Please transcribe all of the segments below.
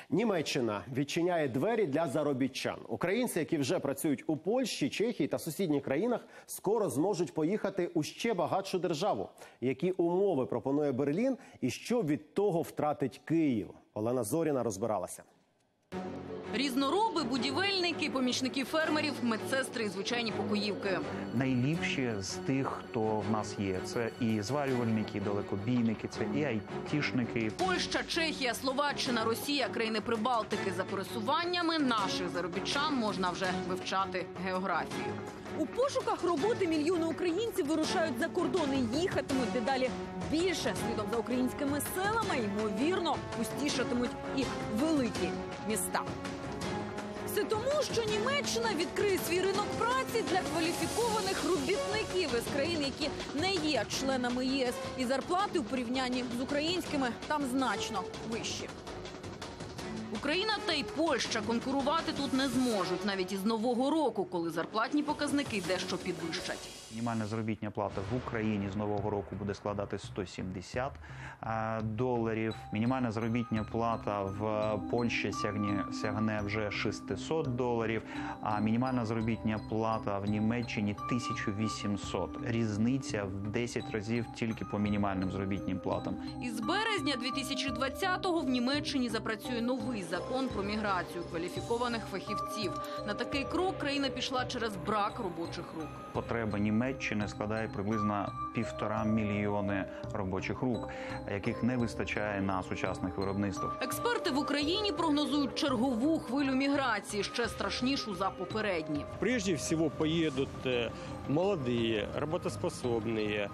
Німеччина відчиняє двері для заробітчан. Українці, які вже працюють у Польщі, Чехії та сусідніх країнах, скоро зможуть поїхати у ще багатшу державу. Які умови пропонує Берлін і що від того втратить Київ? Олена Зоріна розбиралася. Різнороби, будівельники, помічники фермерів, медсестри і звичайні покоївки. Найліпші з тих, хто в нас є. Це і зварювальники, і далекобійники, це і айтішники. Польща, Чехія, Словаччина, Росія – країни Прибалтики. За пересуваннями наших заробітчан можна вже вивчати географію. У пошуках роботи мільйони українців вирушають за кордон і їхатимуть дедалі більше. Слідом за українськими селами, ймовірно, пустішатимуть і великі міста. Все тому, що Німеччина відкриє свій ринок праці для кваліфікованих робітників із країн, які не є членами ЄС. І зарплати у порівнянні з українськими там значно вищі. Україна та й Польща конкурувати тут не зможуть, навіть із нового року, коли зарплатні показники дещо підвищать. Мінімальна заробітна плата в Україні з нового року буде складати $170. Мінімальна заробітна плата в Польщі сягне вже $600, а мінімальна заробітна плата в Німеччині $1800. Різниця в 10 разів тільки по мінімальним заробітним платам. Із березня 2020-го в Німеччині запрацює новий закон про міграцію кваліфікованих фахівців. На такий крок країна пішла через брак робочих рук. Потреба Німеччини складає приблизно 1,5 мільйони робочих рук, яких не вистачає на сучасних виробництвах. Експерти в Україні прогнозують чергову хвилю міграції, ще страшнішу за попередні. Прежде всего поедут молодые, работоспособные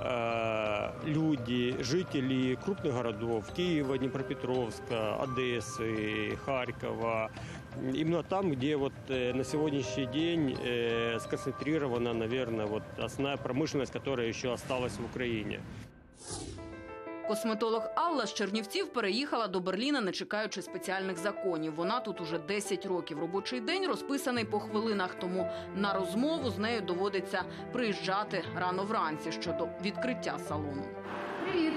люди, жители крупных городов Киева, Днепропетровска, Одессы, Харькова. Именно там, где на сегодняшний день сконцентрирована, наверное, основная промышленность, которая еще осталась в Украине. Косметолог Алла з Чернівців переїхала до Берліна, не чекаючи спеціальних законів. Вона тут уже 10 років. Робочий день розписаний по хвилинах, тому на розмову з нею доводиться приїжджати рано вранці щодо відкриття салону. Привіт!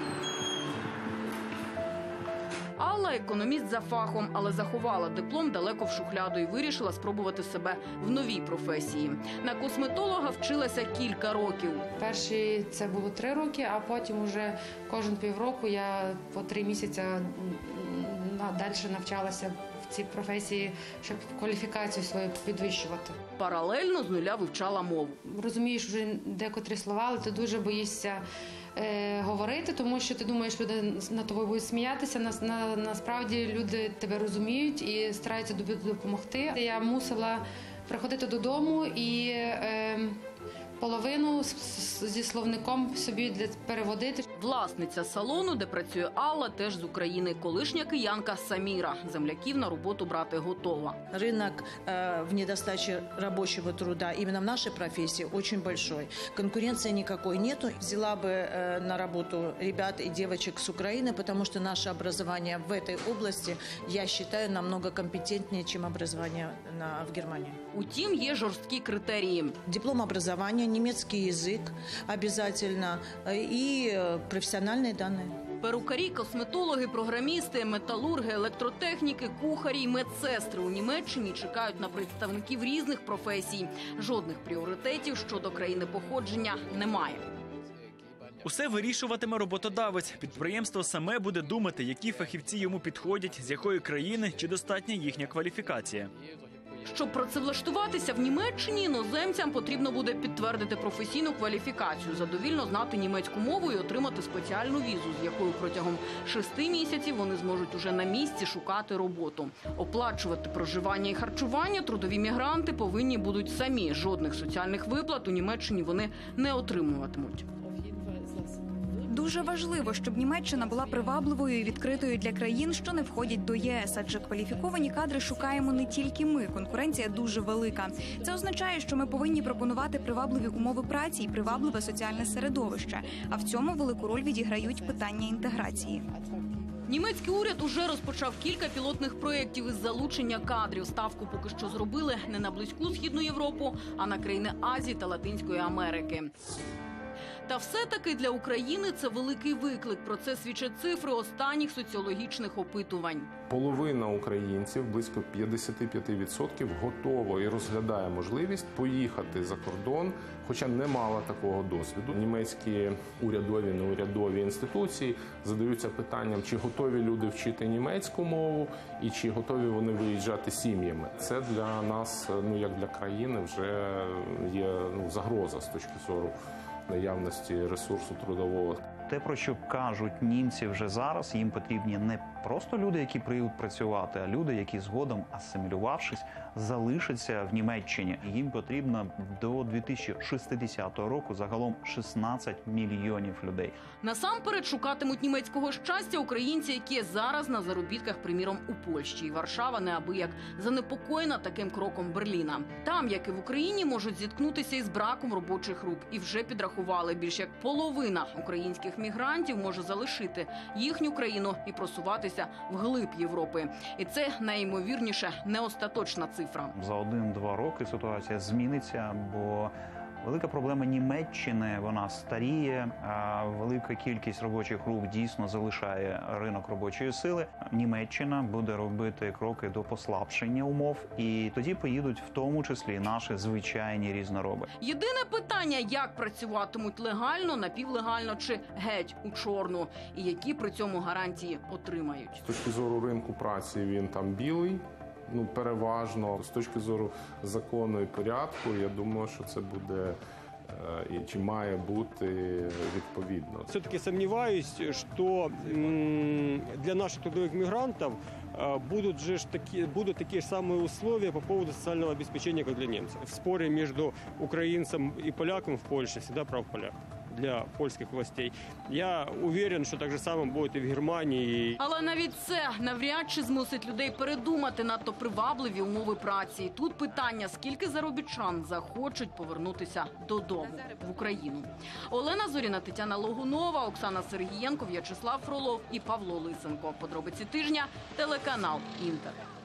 Алла – економіст за фахом, але заховала диплом далеко в шухляду і вирішила спробувати себе в новій професії. На косметолога вчилася кілька років. Перші це було 3 роки, а потім уже кожен півроку я по 3 місяці далі навчалася в цій професії, щоб кваліфікацію свою підвищувати. Паралельно з нуля вивчала мову. Розумієш вже декотрі слова, але ти дуже боїшся говорити, тому що ти думаєш, люди над тобою будуть сміятися. Насправді люди тебе розуміють і стараються тобі допомогти. Я мусила приходити додому і половину зі словником собі переводити. Власниця салону, де працює Алла, теж з України. Колишня киянка Саміра. Земляків на роботу брати готова. Рынок в недостаче рабочего труда именно в нашей профессии очень большой. Конкуренции никакой нету. Взяла бы на работу ребят и девочек с Украины, потому что наше образование в этой области, я считаю, намного компетентнее, чем образование в Германии. Утім, є жорсткі критерії. Диплом образования, немецкий язык обязательно и профессиональные данные. Перукарі, косметологи, програмісти, металурги, електротехніки, кухарі й медсестри у Німеччині чекають на представників різних професій. Жодних пріоритетів щодо країни походження немає. Усе вирішуватиме роботодавець. Підприємство саме буде думати, які фахівці йому підходять, з якої країни, чи достатня їхня кваліфікація. Щоб працевлаштуватися в Німеччині, іноземцям потрібно буде підтвердити професійну кваліфікацію, задовільно знати німецьку мову і отримати спеціальну візу, з якою протягом 6 місяців вони зможуть уже на місці шукати роботу. Оплачувати проживання і харчування трудові мігранти повинні будуть самі. Жодних соціальних виплат у Німеччині вони не отримуватимуть. Дуже важливо, щоб Німеччина була привабливою і відкритою для країн, що не входять до ЄС, адже кваліфіковані кадри шукаємо не тільки ми. Конкуренція дуже велика. Це означає, що ми повинні пропонувати привабливі умови праці і привабливе соціальне середовище. А в цьому велику роль відіграють питання інтеграції. Німецький уряд уже розпочав кілька пілотних проєктів із залучення кадрів. Ставку поки що зробили не на близьку Східну Європу, а на країни Азії та Латинської Америки. Та все-таки для України це великий виклик. Про це свідчать цифри останніх соціологічних опитувань. Половина українців, близько 55%, готова і розглядає можливість поїхати за кордон, хоча не мала такого досвіду. Німецькі урядові, неурядові інституції задаються питанням, чи готові люди вчити німецьку мову і чи готові вони виїжджати сім'ями. Це для нас, як для країни, вже є загроза з точки зору наявності ресурсу трудового. Те, про що кажуть німці вже зараз, їм потрібні не просто люди, які приїдуть працювати, а люди, які згодом, асимілювавшись, залишаться в Німеччині. Їм потрібно до 2060 року загалом 16 мільйонів людей. Насамперед шукатимуть німецького щастя українці, які зараз на заробітках, приміром, у Польщі. І Варшава неабияк занепокоєна таким кроком Берліна. Там, як і в Україні, можуть зіткнутися із браком робочих рук. І вже підрахували, більш як половина українських мігрантів може залишити їхню країну і просуватися вглиб Європи. І це, найімовірніше, не остаточна цифра. За 1-2 роки ситуація зміниться, бо велика проблема Німеччини, вона старіє, велика кількість робочих рук дійсно залишає ринок робочої сили. Німеччина буде робити кроки до послабшення умов, і тоді поїдуть в тому числі наші звичайні різнороби. Єдине питання, як працюватимуть легально, напівлегально чи геть у чорну, і які при цьому гарантії отримають. З точки зору ринку праці він там білий, переважно. З точки зору закону і порядку, я думаю, що це буде чи має бути відповідно. Все-таки сомневаюсь, что для наших трудовых мигрантов будут такие же самые условия по поводу социального обеспечения, как для немцев. В споре между украинцем и поляком в Польше всегда прав поляк для польських властей. Я уверен, що так же само буде і в Германії. Але навіть це навряд чи змусить людей передумати надто привабливі умови праці. І тут питання, скільки заробітчан захочуть повернутися додому, в Україну. Олена Зоріна, Тетяна Логунова, Оксана Сергієнко, В'ячеслав Фролов і Павло Лисенко. Подробиці тижня, телеканал «Інтер».